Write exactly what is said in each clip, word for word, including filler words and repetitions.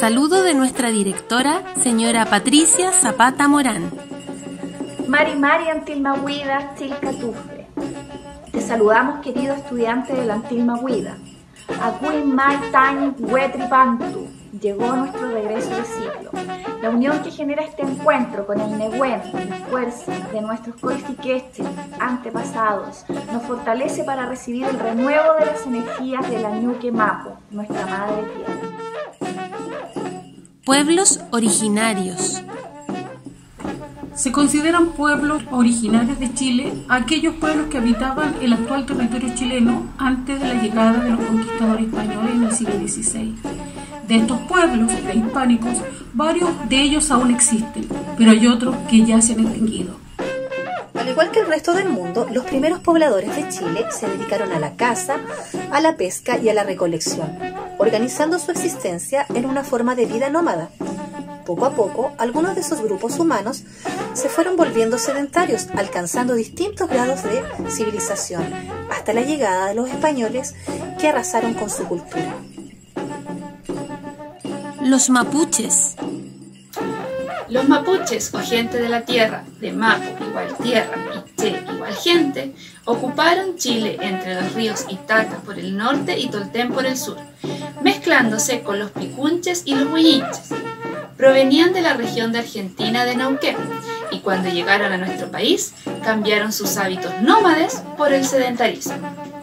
Saludo de nuestra directora, señora Patricia Zapata Morán. Mari Mari Antilmahuida Chilcatufre. Te saludamos, querido estudiante de la Antilmahuida. Acuin Mai Tain Huetripantu. Llegó nuestro regreso de ciclo. La unión que genera este encuentro con el Nehuen y la fuerza de nuestros coifiqueches antepasados nos fortalece para recibir el renuevo de las energías de la Ñuque Mapu, nuestra madre tierra. Pueblos originarios. Se consideran pueblos originarios de Chile aquellos pueblos que habitaban el actual territorio chileno antes de la llegada de los conquistadores españoles en el siglo dieciséis. De estos pueblos prehispánicos, varios de ellos aún existen, pero hay otros que ya se han extinguido. Al igual que el resto del mundo, los primeros pobladores de Chile se dedicaron a la caza, a la pesca y a la recolección, organizando su existencia en una forma de vida nómada. Poco a poco, algunos de esos grupos humanos se fueron volviendo sedentarios, alcanzando distintos grados de civilización, hasta la llegada de los españoles que arrasaron con su cultura. Los mapuches. Los mapuches, o gente de la tierra, de Mapu igual tierra y Che igual gente, ocuparon Chile entre los ríos Itata por el norte y Tolten por el sur, mezclándose con los picunches y los huillinches. Provenían de la región de Argentina de Neuquén y cuando llegaron a nuestro país cambiaron sus hábitos nómades por el sedentarismo.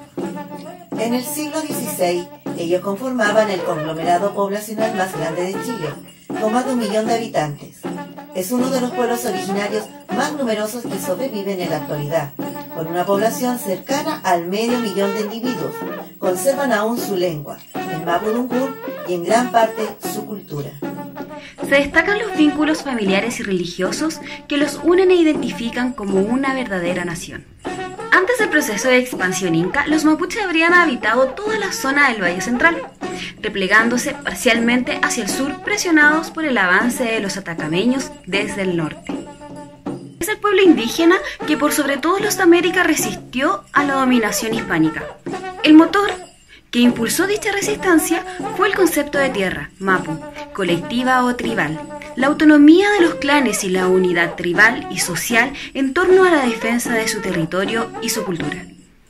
En el siglo dieciséis, ellos conformaban el conglomerado poblacional más grande de Chile, con más de un millón de habitantes. Es uno de los pueblos originarios más numerosos que sobreviven en la actualidad, con una población cercana al medio millón de individuos. Conservan aún su lengua, el mapudungun, y en gran parte su cultura. Se destacan los vínculos familiares y religiosos que los unen e identifican como una verdadera nación. Antes del proceso de expansión inca, los mapuches habrían habitado toda la zona del Valle Central, replegándose parcialmente hacia el sur, presionados por el avance de los atacameños desde el norte. Es el pueblo indígena que por sobre todos los de América resistió a la dominación hispánica. El motor que impulsó dicha resistencia fue el concepto de tierra, mapu, colectiva o tribal, la autonomía de los clanes y la unidad tribal y social en torno a la defensa de su territorio y su cultura.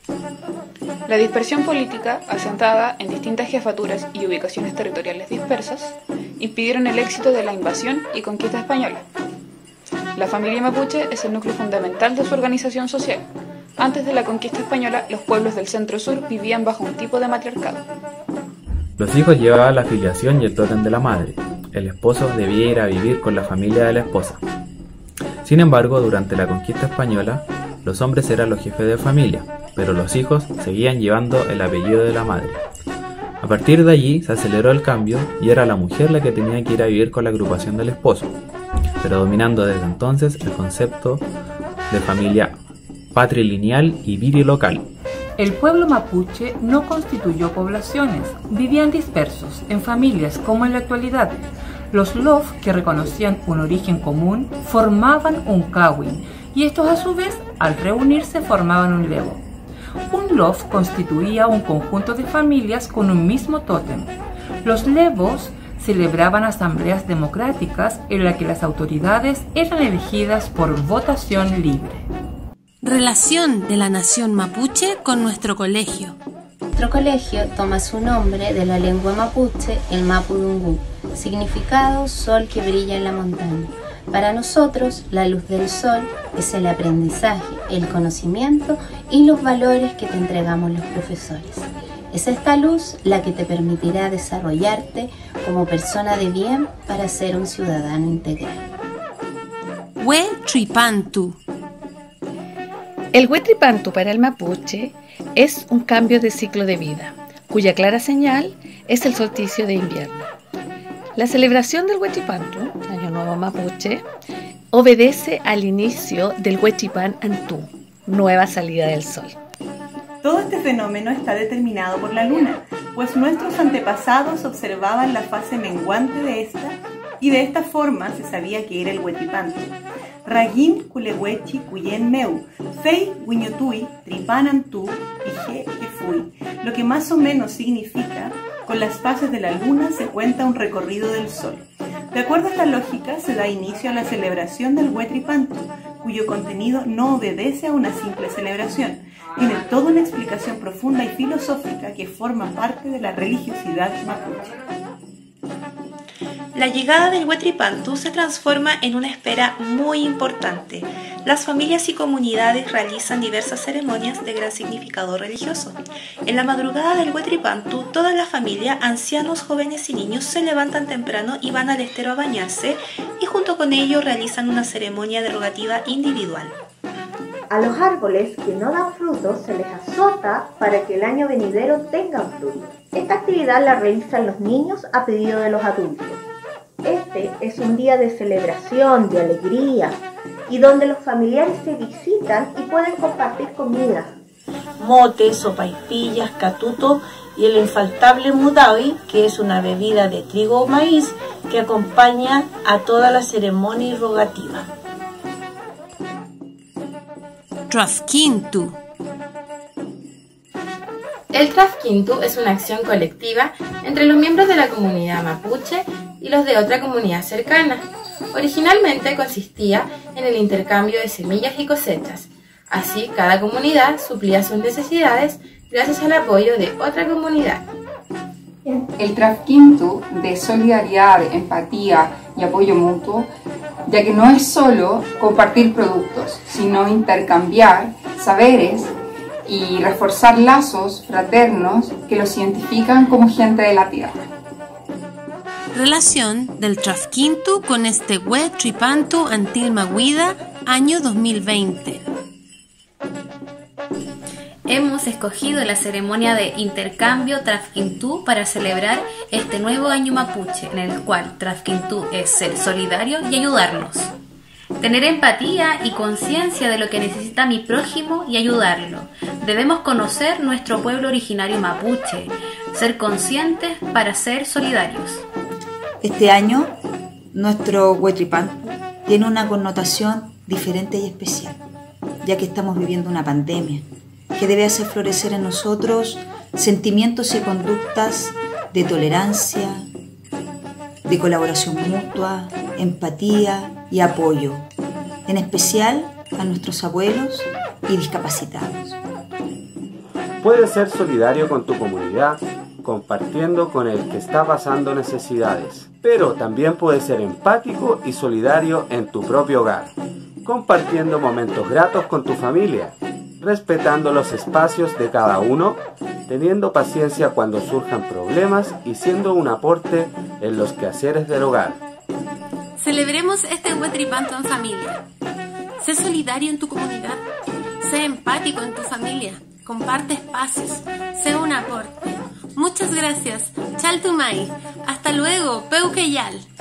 La dispersión política, asentada en distintas jefaturas y ubicaciones territoriales dispersas, impidieron el éxito de la invasión y conquista española. La familia mapuche es el núcleo fundamental de su organización social. Antes de la conquista española, los pueblos del centro-sur vivían bajo un tipo de matriarcado. Los hijos llevaban la filiación y el tótem de la madre. El esposo debía ir a vivir con la familia de la esposa. Sin embargo, durante la conquista española, los hombres eran los jefes de familia, pero los hijos seguían llevando el apellido de la madre. A partir de allí se aceleró el cambio y era la mujer la que tenía que ir a vivir con la agrupación del esposo, pero dominando desde entonces el concepto de familia patrilineal y birilocal. El pueblo mapuche no constituyó poblaciones, vivían dispersos, en familias como en la actualidad. Los lof, que reconocían un origen común, formaban un kawin, y estos a su vez, al reunirse, formaban un levo. Un lof constituía un conjunto de familias con un mismo tótem. Los levos celebraban asambleas democráticas en las que las autoridades eran elegidas por votación libre. Relación de la nación mapuche con nuestro colegio. Nuestro colegio toma su nombre de la lengua mapuche, el mapudungun, significado sol que brilla en la montaña. Para nosotros, la luz del sol es el aprendizaje, el conocimiento y los valores que te entregamos los profesores. Es esta luz la que te permitirá desarrollarte como persona de bien para ser un ciudadano integral. Huetripantu. El Huetripantu para el mapuche es un cambio de ciclo de vida, cuya clara señal es el solsticio de invierno. La celebración del Huetripantu, Año Nuevo Mapuche, obedece al inicio del Huetripan Antú, nueva salida del sol. Todo este fenómeno está determinado por la luna, pues nuestros antepasados observaban la fase menguante de esta y de esta forma se sabía que era el Huetripantu. Ragin kulehuechi kuyen meu, fei wiñotui, tripan antú, ije jefui, lo que más o menos significa Con las fases de la luna se cuenta un recorrido del sol. De acuerdo a esta lógica, se da inicio a la celebración del Huetripantu, cuyo contenido no obedece a una simple celebración. Tiene toda una explicación profunda y filosófica que forma parte de la religiosidad mapuche. La llegada del Huetripantu se transforma en una espera muy importante. Las familias y comunidades realizan diversas ceremonias de gran significado religioso. En la madrugada del Huetripantu, toda la familia, ancianos, jóvenes y niños, se levantan temprano y van al estero a bañarse, y junto con ellos realizan una ceremonia derogativa individual. A los árboles que no dan frutos se les azota para que el año venidero tengan frutos. Esta actividad la realizan los niños a pedido de los adultos. Este es un día de celebración, de alegría, y donde los familiares se visitan y pueden compartir comida. Mote, sopaipillas, catuto y el infaltable mudawi, que es una bebida de trigo o maíz que acompaña a toda la ceremonia irrogativa. Trafkintu. El Trafkintu es una acción colectiva entre los miembros de la comunidad mapuche y los de otra comunidad cercana. Originalmente consistía en el intercambio de semillas y cosechas. Así, cada comunidad suplía sus necesidades gracias al apoyo de otra comunidad. El Trafkintu de solidaridad, empatía y apoyo mutuo, ya que no es solo compartir productos, sino intercambiar saberes y reforzar lazos fraternos que los identifican como gente de la tierra. Relación del Trafkintu con este Huetripantu Antilmahuida, año dos mil veinte. Hemos escogido la ceremonia de intercambio Trafkintu para celebrar este nuevo año mapuche, en el cual Trafkintu es ser solidario y ayudarnos. Tener empatía y conciencia de lo que necesita mi prójimo y ayudarlo. Debemos conocer nuestro pueblo originario mapuche, ser conscientes para ser solidarios. Este año, nuestro Huetripantu tiene una connotación diferente y especial, ya que estamos viviendo una pandemia que debe hacer florecer en nosotros sentimientos y conductas de tolerancia, de colaboración mutua, empatía y apoyo, en especial a nuestros abuelos y discapacitados. Puedes ser solidario con tu comunidad, compartiendo con el que está pasando necesidades, pero también puedes ser empático y solidario en tu propio hogar, compartiendo momentos gratos con tu familia, respetando los espacios de cada uno, teniendo paciencia cuando surjan problemas y siendo un aporte en los quehaceres del hogar. Celebremos este Huetripantu en familia. Sé solidario en tu comunidad. Sé empático en tu familia. Comparte espacios. Sé un aporte. Muchas gracias. Chaltumay. Hasta luego. Peuqueyal.